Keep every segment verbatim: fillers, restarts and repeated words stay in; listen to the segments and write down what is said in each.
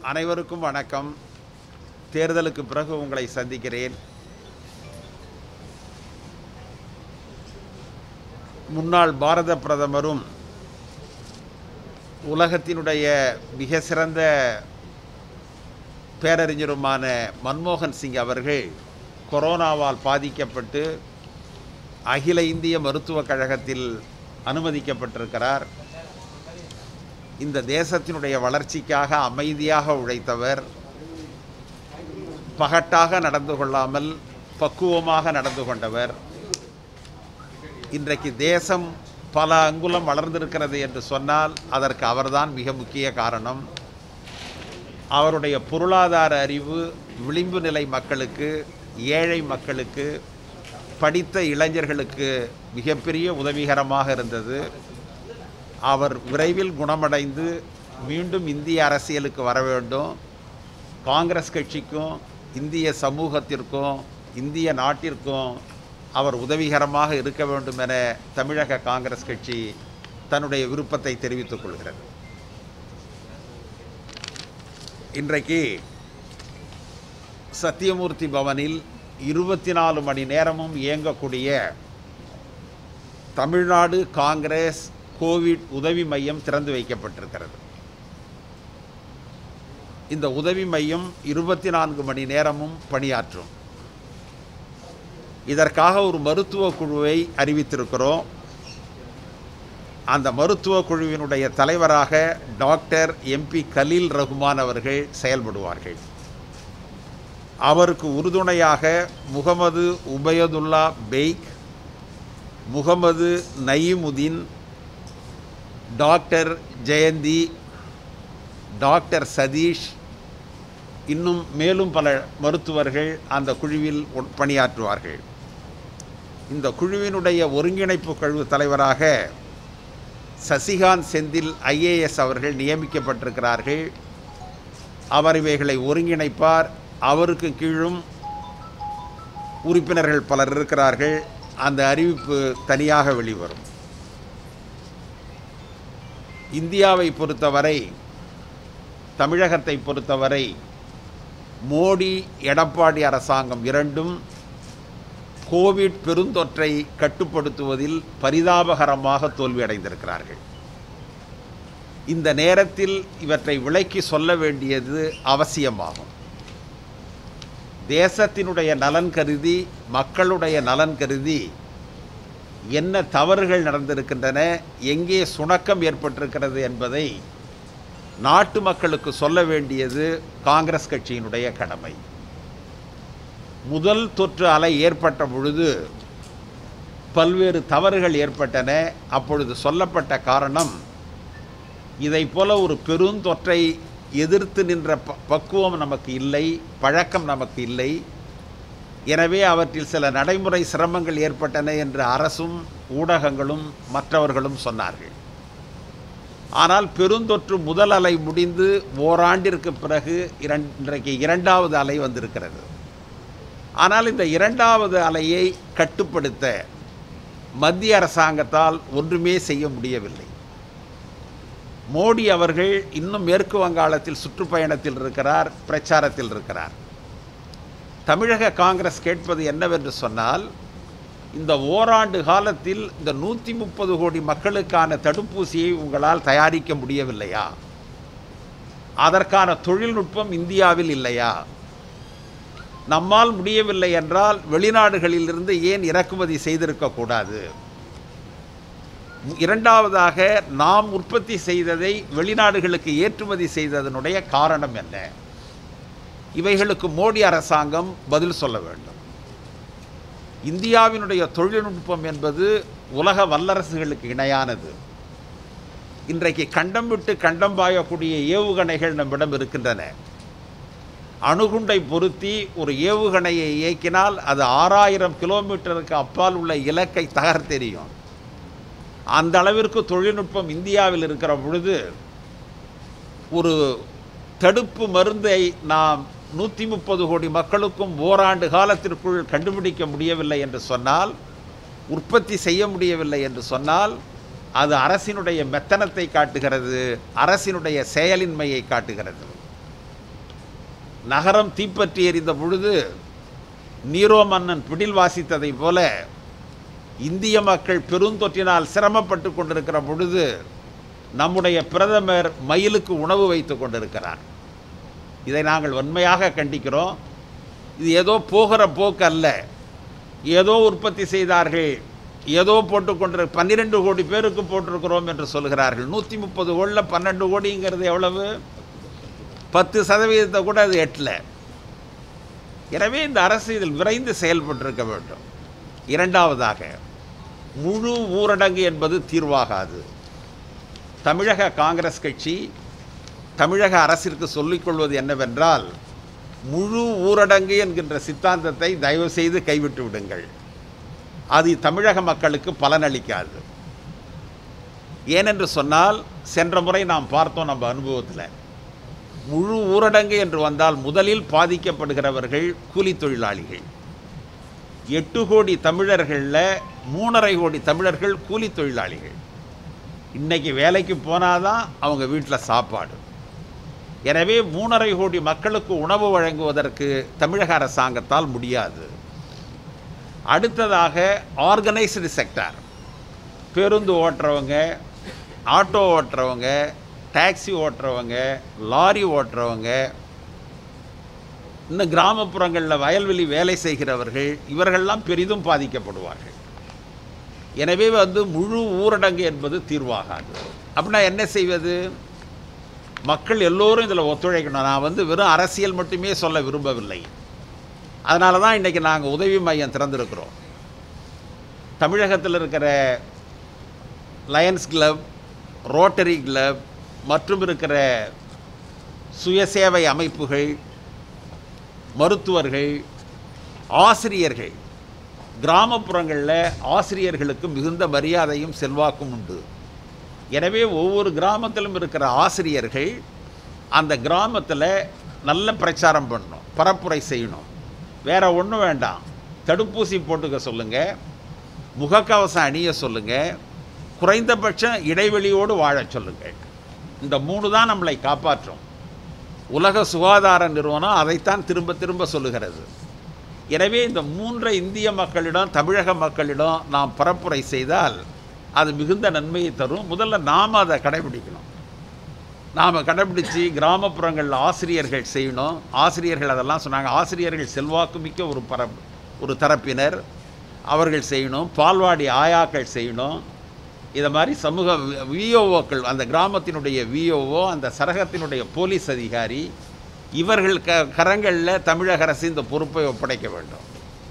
அனைவருக்கும் வணக்கம். தேர்தலுக்கு பிறகு உங்களை சந்திக்கிறேன். முன்னாள் பாரத பிரதமரும் உலகத்தினுடைய மிக சிறந்த பேரறிஞருமான மன்மோகன் சிங் அவர்கள் கொரோனாவால் பாதிக்கப்பட்டு அகில இந்திய மருத்துவக் கழகத்தில் அனுமதிக்கப்பட்டிருக்கிறார். இந்த தேசத்தினுடைய வளர்ச்சிக்காக அமைதியாக உழைத்தவர், பகட்டாக நடந்து கொள்ளாமல் பக்குவமாக நடந்து கொண்டவர். இன்றைக்கு தேசம் பல அங்குலம் வளர்ந்திருக்கிறது என்று சொன்னால் அதற்கு அவர்தான் மிக முக்கிய காரணம். அவருடைய பொருளாதார அறிவு விளிம்பு நிலை மக்களுக்கு, ஏழை மக்களுக்கு, படித்த இளைஞர்களுக்கு மிகப்பெரிய உதவிகரமாக இருந்தது. அவர் விரைவில் குணமடைந்து மீண்டும் இந்திய அரசியலுக்கு வர வேண்டும். காங்கிரஸ் கட்சிக்கும் இந்திய சமூகத்திற்கும் இந்திய நாட்டிற்கும் அவர் உதவிகரமாக இருக்க வேண்டும் என தமிழக காங்கிரஸ் கட்சி தன்னுடைய விருப்பத்தை தெரிவித்துக் கொள்கிறது. இன்றைக்கு சத்தியமூர்த்தி பவனில் இருபத்தி நாலு மணி நேரமும் இயங்கக்கூடிய தமிழ்நாடு காங்கிரஸ் கோவிட் உதவி மையம் திறந்து வைக்கப்பட்டிருக்கிறது. இந்த உதவி மையம் இருபத்தி நான்கு மணி நேரமும் பணியாற்றும். இதற்காக ஒரு மருத்துவ குழுவை அறிவித்திருக்கிறோம். அந்த மருத்துவ குழுவினுடைய தலைவராக டாக்டர் எம்பி கலீல் ரஹ்மான் அவர்கள் செயல்படுவார்கள். அவருக்கு உறுதுணையாக முகமது உபயதுல்லா பெய்க், முகமது நயீமுதீன், டாக்டர் ஜெயந்தி, டாக்டர் சதீஷ், இன்னும் மேலும் பல மருத்துவர்கள் அந்த குழுவில் பணியாற்றுவார்கள். இந்த குழுவினுடைய ஒருங்கிணைப்பு குழு தலைவராக சசிகாந்த் செந்தில் ஐஏஎஸ் அவர்கள் நியமிக்கப்பட்டிருக்கிறார்கள். அவர் இவைகளை ஒருங்கிணைப்பார். அவருக்கு கீழும் உறுப்பினர்கள் பலர் இருக்கிறார்கள். அந்த அறிவிப்பு தனியாக வெளிவரும். இந்தியாவை பொறுத்தவரை, தமிழகத்தை பொறுத்தவரை மோடி எடப்பாடி அரசாங்கம் இரண்டும் கோவிட் பெருந்தொற்றை கட்டுப்படுத்துவதில் பரிதாபகரமாக தோல்வியடைந்திருக்கிறார்கள். இந்த நேரத்தில் இவற்றை விளக்கி சொல்ல வேண்டியது அவசியமாகும். தேசத்தினுடைய நலன் கருதி, மக்களுடைய நலன் கருதி என்ன தவறுகள் நடந்திருக்கின்றன, எங்கே சுணக்கம் ஏற்பட்டிருக்கிறது என்பதை நாட்டு மக்களுக்கு சொல்ல வேண்டியது காங்கிரஸ் கட்சியினுடைய கடமை. முதல் தொற்று அலை ஏற்பட்ட பொழுது பல்வேறு தவறுகள் ஏற்பட்டன. அப்பொழுது சொல்லப்பட்ட காரணம், இதை போல ஒரு பெருந்தொற்றை எதிர்த்து நின்ற பக்குவம் நமக்கு இல்லை, பழக்கம் நமக்கு இல்லை. எனவே அவற்றில் சில நடைமுறை சிரமங்கள் ஏற்பட்டன என்று அரசும் ஊடகங்களும் மற்றவர்களும் சொன்னார்கள். ஆனால் பெருந்தொற்று முதல் அலை முடிந்து ஓராண்டிற்கு பிறகு இன்றைக்கு இரண்டாவது அலை வந்திருக்கிறது. ஆனால் இந்த இரண்டாவது அலையை கட்டுப்படுத்த மத்திய அரசாங்கத்தால் ஒன்றுமே செய்ய முடியவில்லை. மோடி அவர்கள் இன்னும் மேற்கு வங்காளத்தில் சுற்றுப்பயணத்தில் இருக்கிறார், பிரச்சாரத்தில் இருக்கிறார். தமிழக காங்கிரஸ் கேட்பது என்னவென்று சொன்னால், இந்த ஓராண்டு காலத்தில் இந்த நூற்றி முப்பது கோடி மக்களுக்கான தடுப்பூசியை உங்களால் தயாரிக்க முடியவில்லையா? அதற்கான தொழில்நுட்பம் இந்தியாவில் இல்லையா? நம்மால் முடியவில்லை என்றால் வெளிநாடுகளிலிருந்து ஏன் இறக்குமதி செய்திருக்கக்கூடாது? இரண்டாவதாக, நாம் உற்பத்தி செய்ததை வெளிநாடுகளுக்கு ஏற்றுமதி செய்ததனுடைய காரணம் என்ன? இவைகளுக்கு மோடி அரசாங்கம் பதில் சொல்ல வேண்டும். இந்தியாவினுடைய தொழில்நுட்பம் என்பது உலக வல்லரசுகளுக்கு இணையானது. இன்றைக்கு கண்டம் விட்டு கண்டம் பாயக்கூடிய ஏவுகணைகள் நம்மிடம் இருக்கின்றன. அணுகுண்டை பொருத்தி ஒரு ஏவுகணையை இயக்கினால் அது ஆறாயிரம் கிலோமீட்டருக்கு அப்பால் உள்ள இலக்கை தகர்த்தெறியும். அந்த அளவிற்கு தொழில்நுட்பம் இந்தியாவில் இருக்கிற பொழுது ஒரு தடுப்பு மருந்தை நாம் நூற்றி முப்பது கோடி மக்களுக்கும் ஓராண்டு காலத்திற்குள் கண்டுபிடிக்க முடியவில்லை என்று சொன்னால், உற்பத்தி செய்ய முடியவில்லை என்று சொன்னால், அது அரசினுடைய மெத்தனத்தை காட்டுகிறது, அரசினுடைய செயலின்மையை காட்டுகிறது. நகரம் தீப்பற்றி எறிந்த பொழுது நீரோ மன்னன் பிடில் வாசித்ததை போல இந்திய மக்கள் பெருந்தொற்றினால் சிரமப்பட்டு கொண்டிருக்கிற பொழுது நம்முடைய பிரதமர் மயிலுக்கு உணவு வைத்து கொண்டிருக்கிறார். இதை நாங்கள் வன்மையாக கண்டிக்கிறோம். இது ஏதோ போகிற போக்கு அல்ல. ஏதோ உற்பத்தி செய்தார்கள், ஏதோ போட்டுக்கொண்டு பன்னிரெண்டு கோடி பேருக்கு போட்டிருக்கிறோம் என்று சொல்கிறார்கள். நூற்றி முப்பது கோடியில் பன்னெண்டு கோடிங்கிறது எவ்வளவு? பத்து சதவீதத்தை கூட அது எட்டல. எனவே இந்த அரசு இதில் விரைந்து செயல்பட்டிருக்க வேண்டும். இரண்டாவதாக, முழு ஊரடங்கு என்பது தீர்வாகாது. தமிழக காங்கிரஸ் கட்சி தமிழக அரசிற்கு சொல்லிக்கொள்வது என்னவென்றால், முழு ஊரடங்கு என்கின்ற சித்தாந்தத்தை தயவு செய்து கைவிட்டு விடுங்கள். அது தமிழக மக்களுக்கு பலனளிக்காது. ஏனென்று சொன்னால், சென்ற முறை நாம் பார்த்தோம் நம்ம அனுபவத்தில், முழு ஊரடங்கு என்று வந்தால் முதலில் பாதிக்கப்படுகிறவர்கள் கூலி தொழிலாளிகள். எட்டு கோடி தமிழர்களில் மூணரை கோடி தமிழர்கள் கூலி தொழிலாளிகள். இன்றைக்கி வேலைக்கு போனாதான் அவங்க வீட்டில் சாப்பாடு. எனவே மூணரை கோடி மக்களுக்கு உணவு வழங்குவதற்கு தமிழக அரசாங்கத்தால் முடியாது. அடுத்ததாக, ஆர்கனைஸ்டு செக்டார், பேருந்து ஓட்டுறவங்க, ஆட்டோ ஓட்டுறவங்க, டாக்ஸி ஓட்டுறவங்க, லாரி ஓட்டுறவங்க, இன்னும் கிராமப்புறங்களில் வயல்வெளி வேலை செய்கிறவர்கள், இவர்கள்லாம் பெரிதும் பாதிக்கப்படுவார்கள். எனவே வந்து முழு ஊரடங்கு என்பது தீர்வாகாது. அப்படின்னா என்ன செய்வது? மக்கள் எல்லோரும் இதில் ஒத்துழைக்கணும். நான் வந்து வெறும் அரசியல் மட்டுமே சொல்ல விரும்பவில்லை. அதனால தான் இன்றைக்கி நாங்கள் உதவி மையம் திறந்திருக்கிறோம். தமிழகத்தில் இருக்கிற லயன்ஸ் கிளப், ரோட்டரி கிளப் மற்றும் இருக்கிற சுயசேவை அமைப்புகள், மருத்துவர்கள், ஆசிரியர்கள், கிராமப்புறங்களில் ஆசிரியர்களுக்கு மிகுந்த மரியாதையும் செல்வாக்கும் உண்டு. எனவே ஒவ்வொரு கிராமத்திலும் இருக்கிற ஆசிரியர்கள் அந்த கிராமத்தில் நல்ல பிரச்சாரம் பண்ணணும், பரப்புரை செய்யணும். வேறு ஒன்றும் வேண்டாம். தடுப்பூசி போட்டுக்க சொல்லுங்கள், முகக்கவசம் அணிய சொல்லுங்கள், குறைந்தபட்சம் இடைவெளியோடு வாழ சொல்லுங்கள். இந்த மூணு தான் நம்மளை காப்பாற்றும். உலக சுகாதார நிறுவனம் அதைத்தான் திரும்ப திரும்ப சொல்லுகிறது. எனவே இந்த மூன்றை இந்திய மக்களிடம், தமிழக மக்களிடம் நாம் பரப்புரை செய்தால் அது மிகுந்த நன்மையை தரும். முதல்ல நாம் அதை கடைபிடிக்கணும். நாம் கடைபிடித்து கிராமப்புறங்களில் ஆசிரியர்கள் செய்யணும். ஆசிரியர்கள் அதெல்லாம் சொன்னாங்க. ஆசிரியர்கள் செல்வாக்குமிக்க ஒரு பர ஒரு தரப்பினர், அவர்கள் செய்யணும். பால்வாடி ஆயாக்கள் செய்யணும். இதை மாதிரி சமூக விஓஓக்கள், அந்த கிராமத்தினுடைய விஓஓ, அந்த சரகத்தினுடைய போலீஸ் அதிகாரி, இவர்கள் க கரங்களில் தமிழக அரசு இந்த பொறுப்பை ஒப்படைக்க வேண்டும்.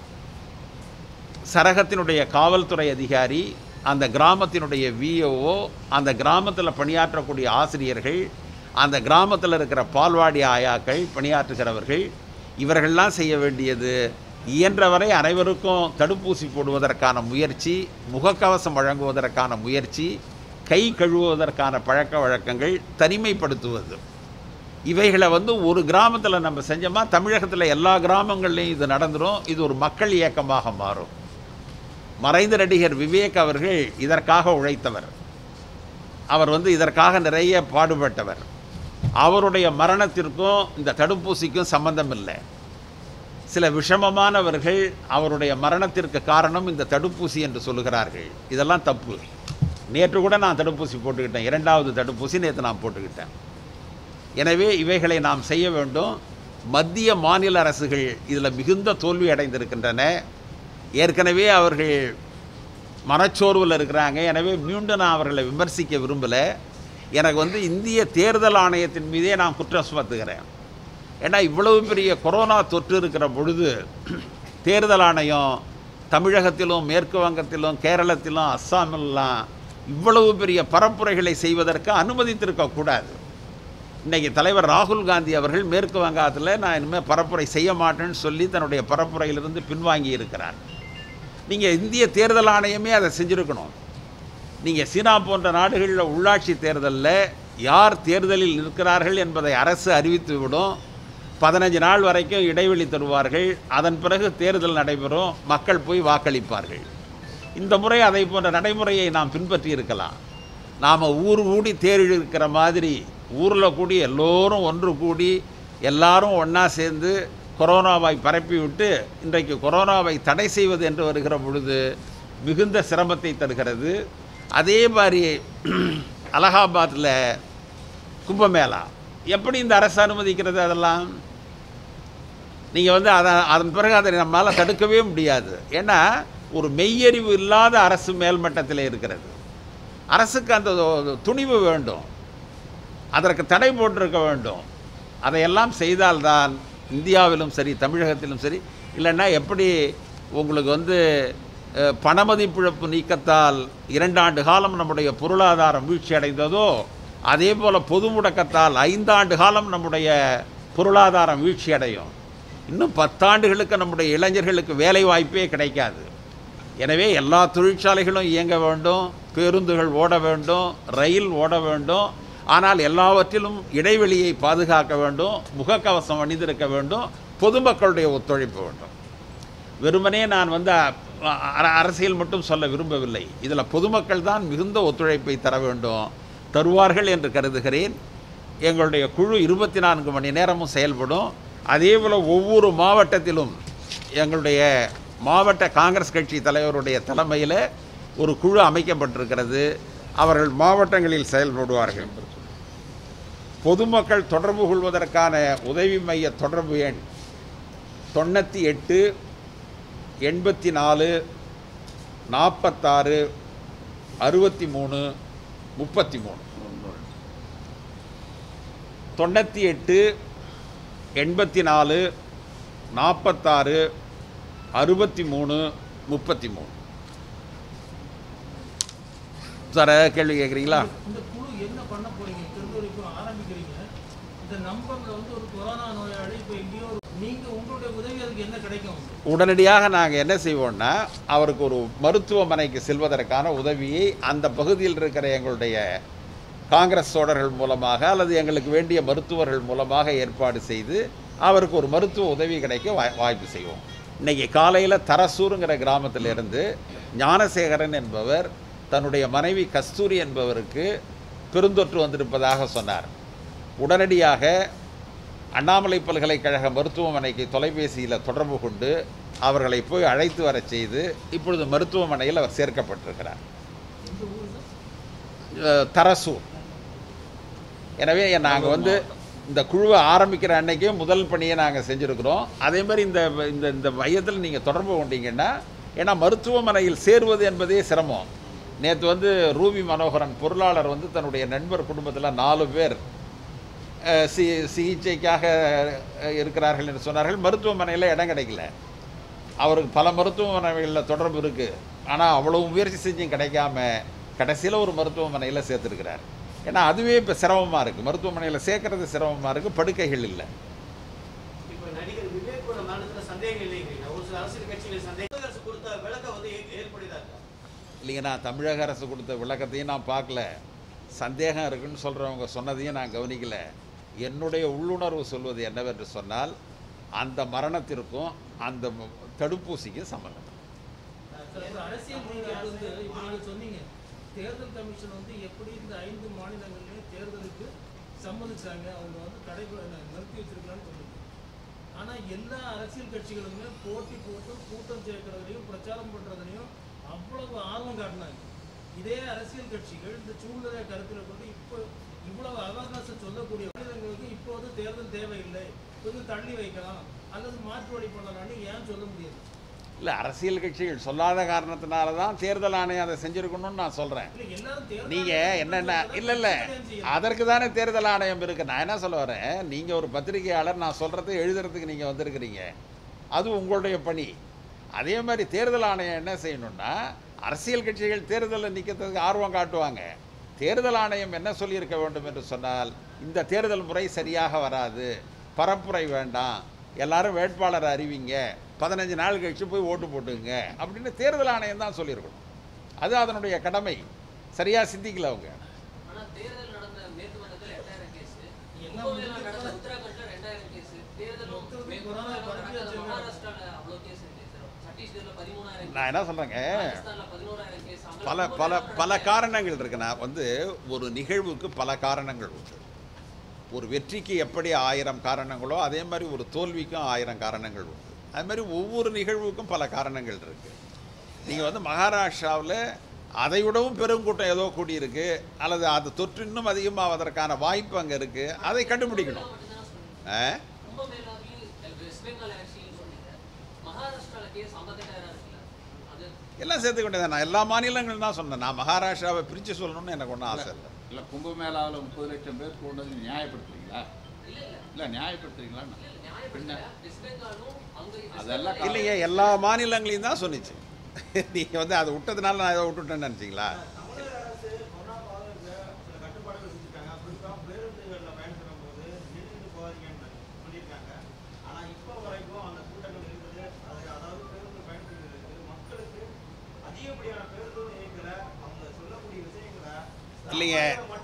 சரகத்தினுடைய காவல்துறை அதிகாரி, அந்த கிராமத்தினுடைய விஓஓ, அந்த கிராமத்தில் பணியாற்றக்கூடிய ஆசிரியர்கள், அந்த கிராமத்தில் இருக்கிற பால்வாடி ஆயாக்கள், பணியாற்றுகிறவர்கள், இவர்கள்லாம் செய்ய வேண்டியது இயன்றவரை அனைவருக்கும் தடுப்பூசி போடுவதற்கான முயற்சி, முகக்கவசம் வழங்குவதற்கான முயற்சி, கை கழுவுவதற்கான பழக்க வழக்கங்கள், தனிமைப்படுத்துவது. இவைகளை வந்து ஒரு கிராமத்தில் நம்ம செஞ்சோமா தமிழகத்தில் எல்லா கிராமங்கள்லையும் இது நடந்துடும். இது ஒரு மக்கள் இயக்கமாக மாறும். மறைந்த நடிகர் விவேக் அவர்கள் இதற்காக உழைத்தவர். அவர் வந்து இதற்காக நிறைய பாடுபட்டவர். அவருடைய மரணத்திற்கும் இந்த தடுப்பூசிக்கும் சம்பந்தம் இல்லை. சில விஷமமானவர்கள் அவருடைய மரணத்திற்கு காரணம் இந்த தடுப்பூசி என்று சொல்லுகிறார்கள். இதெல்லாம் தப்பு. நேற்று கூட நான் தடுப்பூசி போட்டுக்கிட்டேன். இரண்டாவது தடுப்பூசி நேற்று நான் போட்டுக்கிட்டேன். எனவே இவைகளை நாம் செய்ய வேண்டும். மத்திய மாநில அரசுகள் இதில் மிகுந்த தோல்வி அடைந்திருக்கின்றன. ஏற்கனவே அவர்கள் மனச்சோர்வில் இருக்கிறாங்க. எனவே மீண்டும் நான் அவர்களை விமர்சிக்க விரும்பலை. எனக்கு வந்து இந்திய தேர்தல் ஆணையத்தின் மீதே நான் குற்றம் சுமத்துகிறேன். ஏன்னா இவ்வளவு பெரிய கொரோனா தொற்று இருக்கிற பொழுது தேர்தல் ஆணையம் தமிழகத்திலும், மேற்கு வங்கத்திலும், கேரளத்திலும், அஸ்ஸாமிலாம் இவ்வளவு பெரிய பரப்புரைகளை செய்வதற்கு அனுமதித்திருக்கக்கூடாது. இன்றைக்கி தலைவர் ராகுல் காந்தி அவர்கள் மேற்கு வங்காளத்தில் நான் இனிமேல் பரப்புரை செய்ய மாட்டேன்னு சொல்லி தன்னுடைய பரப்புரையிலிருந்து பின்வாங்கி இருக்கிறார். நீங்கள் இந்திய தேர்தல் ஆணையமே அதை செஞ்சுருக்கணும். நீங்கள் சீனா போன்ற நாடுகளில் உள்ளாட்சி தேர்தலில் யார் தேர்தலில் இருக்கிறார்கள் என்பதை அரசு அறிவித்துவிடும். பதினஞ்சு நாள் வரைக்கும் இடைவெளி தருவார்கள். அதன் பிறகு தேர்தல் நடைபெறும். மக்கள் போய் வாக்களிப்பார்கள். இந்த முறை அதை போன்ற நடைமுறையை நாம் பின்பற்றி இருக்கலாம். நாம் ஊர் கூடி தேர் இழுக்கிற மாதிரி ஊரில் கூடி எல்லோரும் ஒன்று கூடி எல்லாரும் ஒன்றா சேர்ந்து கொரோனாவை பரப்பி விட்டு இன்றைக்கு கொரோனாவை தடை செய்வது என்று வருகிற பொழுது மிகுந்த சிரமத்தை தருகிறது. அதே மாதிரி அலகாபாத்தில் கும்பமேளா எப்படி இந்த அரசு அனுமதிக்கிறது? அதெல்லாம் நீங்கள் வந்து அதை அதன் பிறகு அதை நம்மளால் தடுக்கவே முடியாது. ஏன்னா ஒரு மெய்யறிவு இல்லாத அரசு மேல்மட்டத்தில் இருக்கிறது. அரசுக்கு அந்த துணிவு வேண்டும், அதற்கு தடை போட்டிருக்க வேண்டும். அதையெல்லாம் செய்தால்தான் இந்தியாவிலும் சரி தமிழகத்திலும் சரி. இல்லைன்னா எப்படி உங்களுக்கு வந்து பணமதிப்பிழப்பு நீக்கத்தால் இரண்டாண்டு காலம் நம்முடைய பொருளாதாரம் வீழ்ச்சி அடைந்ததோ அதே போல் பொது முடக்கத்தால் ஐந்தாண்டு காலம் நம்முடைய பொருளாதாரம் வீழ்ச்சி அடையும். இன்னும் பத்தாண்டுகளுக்கு நம்முடைய இளைஞர்களுக்கு வேலை வாய்ப்பே கிடைக்காது. எனவே எல்லா தொழிற்சாலைகளும் இயங்க வேண்டும், பேருந்துகள் ஓட வேண்டும், ரயில் ஓட வேண்டும். ஆனால் எல்லாவற்றிலும் இடைவெளியை பாதுகாக்க வேண்டும், முகக்கவசம் அணிந்திருக்க வேண்டும், பொதுமக்களுடைய ஒத்துழைப்பு வேண்டும். வெறுமனே நான் வந்து அரசியல் மட்டும் சொல்ல விரும்பவில்லை. இதில் பொதுமக்கள் தான் மிகுந்த ஒத்துழைப்பை தர வேண்டும், தருவார்கள் என்று கருதுகிறேன். எங்களுடைய குழு இருபத்தி நான்கு மணி நேரமும் செயல்படும். அதேபோல் ஒவ்வொரு மாவட்டத்திலும் எங்களுடைய மாவட்ட காங்கிரஸ் கட்சி தலைவருடைய தலைமையில் ஒரு குழு அமைக்கப்பட்டிருக்கிறது. அவர்கள் மாவட்டங்களில் செயல்படுவார்கள். பொதுமக்கள் தொடர்பு கொள்வதற்கான உதவி மைய தொடர்பு எண் தொண்ணூற்றி எட்டு எண்பத்தி நாலு நாற்பத்தாறு அறுபத்தி மூணு முப்பத்தி மூணு தொண்ணூற்றி எட்டு எண்பத்தி நாலு நாற்பத்தாறு அறுபத்தி மூணு முப்பத்தி மூணு. சார் கேள்வி கேட்குறீங்களா? இந்த குழு என்ன பண்ண போறீங்க? திருநெல்வேலிக்கு ஆரம்பிக்கிறீங்க. இந்த நம்பர்ல வந்து ஒரு கொரோனா நோயாளி இப்போ எங்கேயோ நீங்கள் உங்களுடைய உதவி அதுக்கு என்ன கிடைக்கும்? உடனடியாக நாங்கள் என்ன செய்வோம்னா அவருக்கு ஒரு மருத்துவமனைக்கு செல்வதற்கான உதவியை அந்த பகுதியில் இருக்கிற எங்களுடைய காங்கிரஸ் தோழர்கள் மூலமாக அல்லது எங்களுக்கு வேண்டிய மருத்துவர்கள் மூலமாக ஏற்பாடு செய்து அவருக்கு ஒரு மருத்துவ உதவி கிடைக்க வாய் வாய்ப்பு செய்வோம். இன்றைக்கி காலையில் தரசூருங்கிற கிராமத்திலிருந்து ஞானசேகரன் என்பவர் தன்னுடைய மனைவி கஸ்தூரி என்பவருக்கு பெருந்தொற்று வந்திருப்பதாக சொன்னார். உடனடியாக அண்ணாமலை பல்கலைக்கழக மருத்துவமனைக்கு தொலைபேசியில் தொடர்பு கொண்டு அவர்களை போய் அழைத்து வர செய்து இப்பொழுது மருத்துவமனையில் அவர் சேர்க்கப்பட்டிருக்கிறார். தரசூர். எனவே நாங்கள் வந்து இந்த குழுவை ஆரம்பிக்கிற அன்னைக்கே முதல் பணியை நாங்கள் செஞ்சுருக்கிறோம். அதே மாதிரி இந்த இந்த இந்த மையத்தில் நீங்கள் தொடர்பு கொண்டீங்கன்னா, ஏன்னா மருத்துவமனையில் சேருவது என்பதே சிரமம். நேற்று வந்து ரூபி மனோகரன் பொருளாளர் வந்து தன்னுடைய நண்பர் குடும்பத்தில் நாலு பேர் சி சிகிச்சைக்காக இருக்கிறார்கள் என்று சொன்னார்கள். மருத்துவமனையில் இடம் கிடைக்கல. அவருக்கு பல மருத்துவமனைகளில் தொடர்பு இருக்குது. ஆனால் அவ்வளவு முயற்சி செஞ்சும் கிடைக்காம கடைசியில் ஒரு மருத்துவமனையில் சேர்த்துருக்கிறார். ஏன்னா அதுவே இப்போ சிரமமாக இருக்குது. மருத்துவமனையில் சேர்க்கறது சிரமமாக இருக்குது, படுக்கைகள் இல்லை. இல்லைங்க, நான் தமிழக அரசு கொடுத்த விளக்கத்தையும் நான் பார்க்கல. சந்தேகம் இருக்குன்னு சொல்கிறவங்க சொன்னதையும் நான் கவனிக்கலை. என்னுடைய உள்ளுணர்வு சொல்வது என்னவென்று சொன்னால் அந்த மரணத்திற்கும் அந்த தடுப்பூசிக்கும் சம்பந்தம். தேர்தல் கமிஷன் வந்து எப்படி இந்த ஐந்து மாநிலங்களிலும் தேர்தலுக்கு சம்மதிச்சாங்க, அவங்க வந்து தடை நிறுத்தி வச்சிருக்கலான்னு சொல்லுங்க. ஆனால் எல்லா அரசியல் கட்சிகளுமே போட்டி போட்டு கூட்டம் சேர்க்கறதுலையும் பிரச்சாரம் பண்ணுறதுலையும் அவ்வளவு ஆர்வம் காட்டினாங்க. இதே அரசியல் கட்சிகள் இந்த சூழ்நிலையை கருத்தில் கொண்டு இப்போ இவ்வளவு அவகாசம் சொல்லக்கூடிய மாநிலங்களுக்கு இப்போது தேர்தல் தேவையில்லை, கொஞ்சம் தள்ளி வைக்கலாம் அல்லது மாற்று வழி பண்ணலான்னு ஏன் சொல்ல முடியாது? இல்லை, அரசியல் கட்சிகள் சொல்லாத காரணத்தினால தான் தேர்தல் ஆணையம் அதை செஞ்சுருக்கணும்னு நான் சொல்கிறேன். நீங்கள் என்னென்ன இல்லை இல்லை அதற்கு தானே தேர்தல் ஆணையம் இருக்குது. நான் என்ன சொல்ல வரேன், நீங்கள் ஒரு பத்திரிகையாளர், நான் சொல்கிறத எழுதுறதுக்கு நீங்கள் வந்திருக்கிறீங்க, அது உங்களுடைய பணி. அதே மாதிரி தேர்தல் ஆணையம் என்ன செய்யணும்னா, அரசியல் கட்சிகள் தேர்தலில் நிற்கிறதுக்கு ஆர்வம் காட்டுவாங்க. தேர்தல் ஆணையம் என்ன சொல்லியிருக்க வேண்டும் என்று சொன்னால், இந்த தேர்தல் முறை சரியாக வராது, பரப்புரை வேண்டாம், எல்லாரும் வேட்பாளரை அறிவிங்க, பதினஞ்சு நாள் கழிச்சு போய் ஓட்டு போட்டுங்க அப்படின்னு தேர்தல் ஆணையம் தான் சொல்லியிருக்கணும். அது அதனுடைய கடமை. சரியா சிந்திக்கல அவங்க. நான் என்ன சொல்றேங்க, பல பல பல காரணங்கள் இருக்கு. நான் வந்து ஒரு நிகழ்வுக்கு பல காரணங்கள் உண்டு. ஒரு வெற்றிக்கு எப்படி ஆயிரம் காரணங்களோ அதே மாதிரி ஒரு தோல்விக்கும் ஆயிரம் காரணங்கள் உண்டு. அது மாதிரி ஒவ்வொரு நிகழ்வுக்கும் பல காரணங்கள் இருக்குது. நீங்கள் வந்து மகாராஷ்டிராவில் அதை விடவும் பெருங்கூட்டம் ஏதோ கூடியிருக்கு, அல்லது அது தொற்று இன்னும் அதிகமாவதற்கான வாய்ப்பு அங்கே இருக்குது, அதை கண்டுபிடிக்கணும். ஆ எல்லாம் சேர்த்துக்கிட்டே தான். நான் எல்லா மாநிலங்களும் தான் சொன்னேன். நான் மகாராஷ்டிராவை பிரித்து சொல்லணும்னு எனக்கு ஒன்றும் ஆசை இல்லை. இல்லை கும்பமேளாவில் முப்பது லட்சம் பேர் கூடது நியாயப்படுத்துறீங்களா? இல்லை நியாயப்படுத்துறீங்களா? அதெல்லாம் இல்லைங்க, எல்லா மாநிலங்களையும் தான் சொன்னிச்சு. நீங்கள் வந்து அதை விட்டதுனால நான் ஏதோ விட்டுட்டேன்னு நினச்சிங்களா? இல்லைங்க,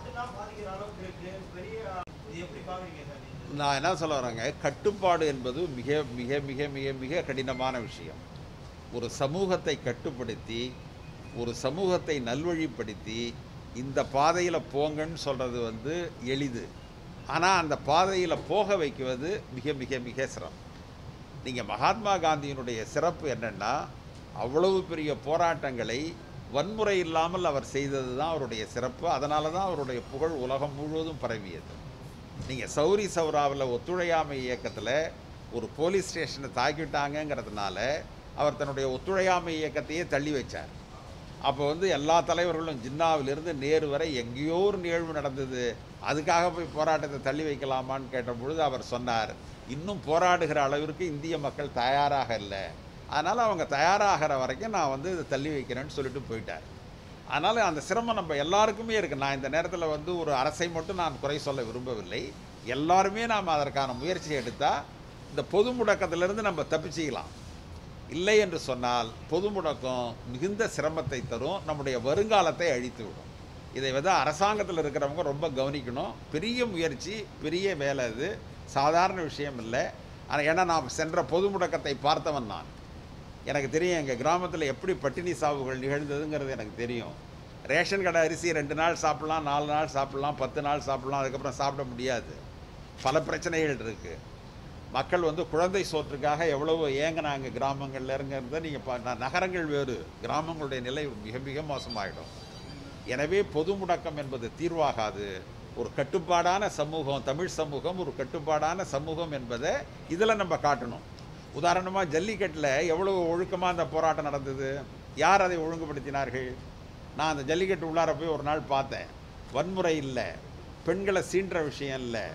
நான் என்ன சொல்ல வரேங்க, கட்டுப்பாடு என்பது மிக மிக மிக மிக மிக கடினமான விஷயம். ஒரு சமூகத்தை கட்டுப்படுத்தி ஒரு சமூகத்தை நல்வழிப்படுத்தி இந்த பாதையில் போங்கன்னு சொல்கிறது வந்து எளிது. ஆனால் அந்த பாதையில் போக வைக்குவது மிக மிக மிக சிரமம். நீங்கள் மகாத்மா காந்தியினுடைய சிறப்பு என்னென்னா, அவ்வளவு பெரிய போராட்டங்களை வன்முறை இல்லாமல் அவர் செய்தது தான் அவருடைய சிறப்பு. அதனால தான் அவருடைய புகழ் உலகம் முழுவதும் பரவியது. நீங்கள் சௌரி சௌராவில் ஒத்துழையாமை இயக்கத்தில் ஒரு போலீஸ் ஸ்டேஷனை தாக்கிட்டாங்கங்கிறதுனால அவர் தன்னுடைய ஒத்துழையாமை இயக்கத்தையே தள்ளி வச்சார். அப்போ வந்து எல்லா தலைவர்களும் ஜின்னாவிலிருந்து நேரு வரை எங்கேயோ ஒரு நிகழ்வு நடந்தது, அதுக்காக போய் போராட்டத்தை தள்ளி வைக்கலாமான்னு கேட்டபொழுது அவர் சொன்னார், இன்னும் போராடுகிற அளவிற்கு இந்திய மக்கள் தயாராக இல்லை, அதனால் அவங்க தயாராகிற வரைக்கும் நான் வந்து இதை தள்ளி வைக்கிறேன்னு சொல்லிட்டு போயிட்டார். அதனால் அந்த சிரமம் நம்ம எல்லாருக்குமே இருக்குது. நான் இந்த நேரத்தில் வந்து ஒரு அரசை மட்டும் நான் குறை சொல்ல விரும்பவில்லை. எல்லாருமே நாம் அதற்கான முயற்சி எடுத்தால் இந்த பொது முடக்கத்திலிருந்து நம்ம தப்பிச்சிக்கலாம். இல்லை என்று சொன்னால் பொது முடக்கம் மிகுந்த சிரமத்தை தரும், நம்முடைய வருங்காலத்தை அழித்து விடும். இதை வந்து அரசாங்கத்தில் இருக்கிறவங்க ரொம்ப கவனிக்கணும். பெரிய முயற்சி, பெரிய வேலை, இது சாதாரண விஷயம் இல்லை. ஆனால் ஏன்னா நான் சென்ற பொது முடக்கத்தை பார்த்தவன் நான், எனக்கு தெரியும் எங்கள் கிராமத்தில் எப்படி பட்டினி சாவுகள் நிகழ்ந்ததுங்கிறது எனக்கு தெரியும். ரேஷன் கடை அரிசி ரெண்டு நாள் சாப்பிட்லாம், நாலு நாள் சாப்பிட்லாம், பத்து நாள் சாப்பிட்லாம், அதுக்கப்புறம் சாப்பிட முடியாது. பல பிரச்சனைகள் இருக்குது. மக்கள் வந்து குழந்தை சோற்றுக்காக எவ்வளவோ ஏங்கினாங்க கிராமங்களில் இருங்கிறத நீங்கள் பா நகரங்கள் வேறு, கிராமங்களுடைய நிலை மிக மிக மோசமாகிடும். எனவே பொது முடக்கம் என்பது தீர்வாகாது. ஒரு கட்டுப்பாடான சமூகம், தமிழ் சமூகம் ஒரு கட்டுப்பாடான சமூகம் என்பதை இதில் நம்ம காட்டணும். உதாரணமாக ஜல்லிக்கட்டில் எவ்வளவு ஒழுக்கமாக அந்த போராட்டம் நடந்தது, யார் அதை ஒழுங்குபடுத்தினார்கள்? நான் அந்த ஜல்லிக்கட்டு உள்ளார போய் ஒரு நாள் பார்த்தேன். வன்முறை இல்லை, பெண்களை சீன்ற விஷயம் இல்லை,